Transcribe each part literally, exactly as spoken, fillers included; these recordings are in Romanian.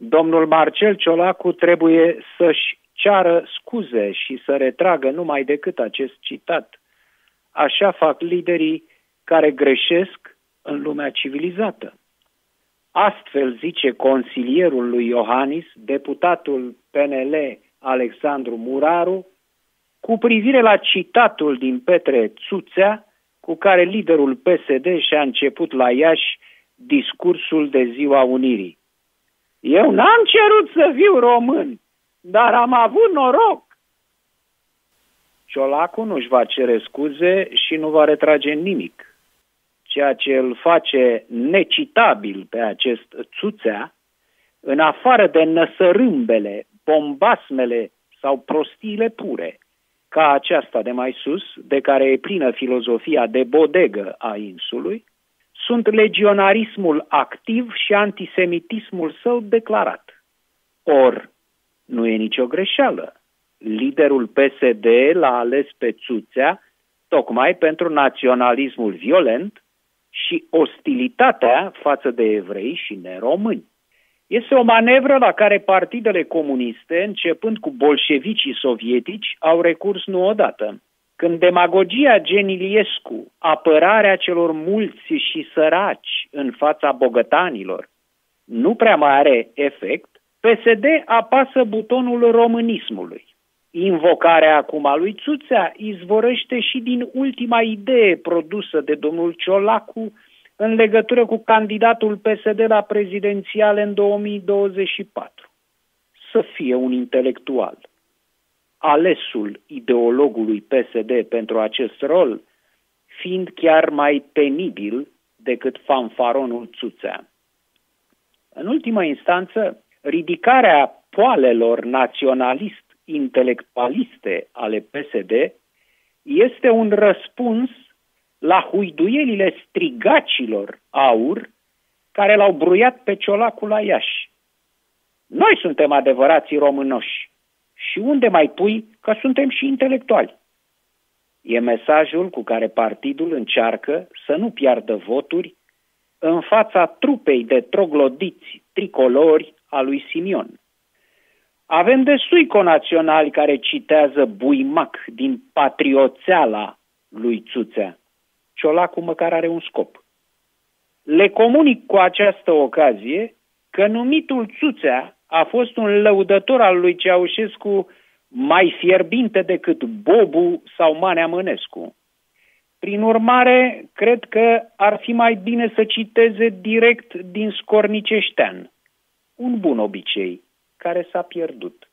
Domnul Marcel Ciolacu trebuie să-și ceară scuze și să retragă numai decât acest citat. Așa fac liderii care greșesc în lumea civilizată. Astfel zice consilierul lui Iohannis, deputatul P N L Alexandru Muraru, cu privire la citatul din Petre Țuțea, cu care liderul P S D și-a început la Iași discursul de Ziua Unirii. Eu n-am cerut să fiu român, dar am avut noroc. Ciolacu nu-și va cere scuze și nu va retrage nimic. Ceea ce îl face necitabil pe acest Țuțea, în afară de năsărâmbele, bombasmele sau prostiile pure, ca aceasta de mai sus, de care e plină filozofia de bodegă a insului, sunt legionarismul activ și antisemitismul său declarat. Or, nu e nicio greșeală. Liderul P S D l-a ales pe Țuțea tocmai pentru naționalismul violent și ostilitatea față de evrei și neromâni. Este o manevră la care partidele comuniste, începând cu bolșevicii sovietici, au recurs nu odată. Când demagogia gen Iliescu, apărarea celor mulți și săraci în fața bogătanilor, nu prea mai are efect, P S D apasă butonul românismului. Invocarea acum a lui Țuțea izvorăște și din ultima idee produsă de domnul Ciolacu în legătură cu candidatul P S D la prezidențiale în două mii douăzeci și patru. Să fie un intelectual. Alesul ideologului P S D pentru acest rol, fiind chiar mai penibil decât fanfaronul Țuțea. În ultimă instanță, ridicarea poalelor naționalist-intelectualiste ale P S D este un răspuns la huiduielile strigacilor aur care l-au bruiat pe Ciolacu la Iași. Noi suntem adevărații românoși. Și unde mai pui că suntem și intelectuali? E mesajul cu care partidul încearcă să nu piardă voturi în fața trupei de troglodiți tricolori a lui Simion. Avem destui conaționali care citează buimac din patrioțeala lui Țuțea. Ciolacu măcar are un scop. Le comunic cu această ocazie că numitul Țuțea a fost un lăudător al lui Ceaușescu mai fierbinte decât Bobu sau Manea Mănescu. Prin urmare, cred că ar fi mai bine să citeze direct din Scorniceștean, un bun obicei care s-a pierdut.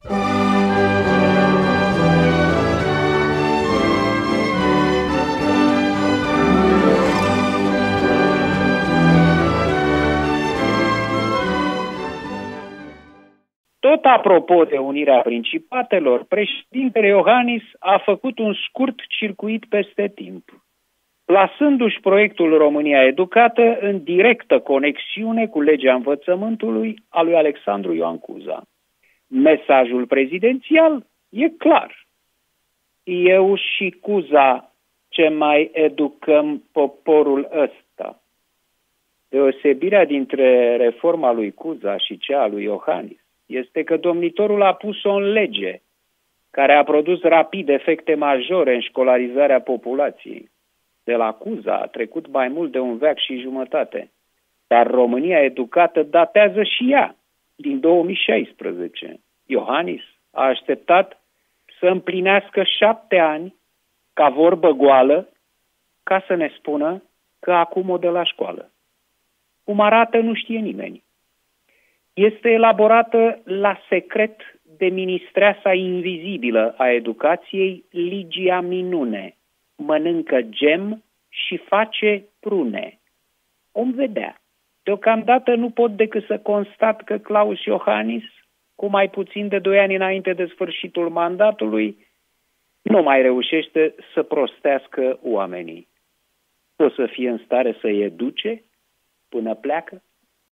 Tot apropo de unirea principatelor, președintele Iohannis a făcut un scurt circuit peste timp, plasându-și proiectul România Educată în directă conexiune cu legea învățământului a lui Alexandru Ioan Cuza. Mesajul prezidențial e clar. Eu și Cuza ce mai educăm poporul ăsta. Deosebirea dintre reforma lui Cuza și cea a lui Iohannis este că domnitorul a pus-o în lege, care a produs rapid efecte majore în școlarizarea populației. De la Cuza a trecut mai mult de un veac și jumătate, dar România Educată datează și ea din două mii șaisprezece. Iohannis a așteptat să împlinească șapte ani ca vorbă goală ca să ne spună că acum o dă la școală. Cum arată nu știe nimeni. Este elaborată la secret de ministreasa invizibilă a educației Ligia Minune. Mănâncă gem și face prune. Om vedea. Deocamdată nu pot decât să constat că Claus Iohannis, cu mai puțin de doi ani înainte de sfârșitul mandatului, nu mai reușește să prostească oamenii. O să fie în stare să-i educe până pleacă?